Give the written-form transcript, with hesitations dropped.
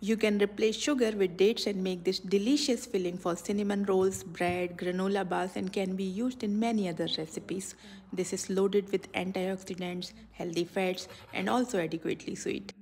You can replace sugar with dates and make this delicious filling for cinnamon rolls, bread, granola bars, and can be used in many other recipes. This is loaded with antioxidants, healthy fats, and also adequately sweet.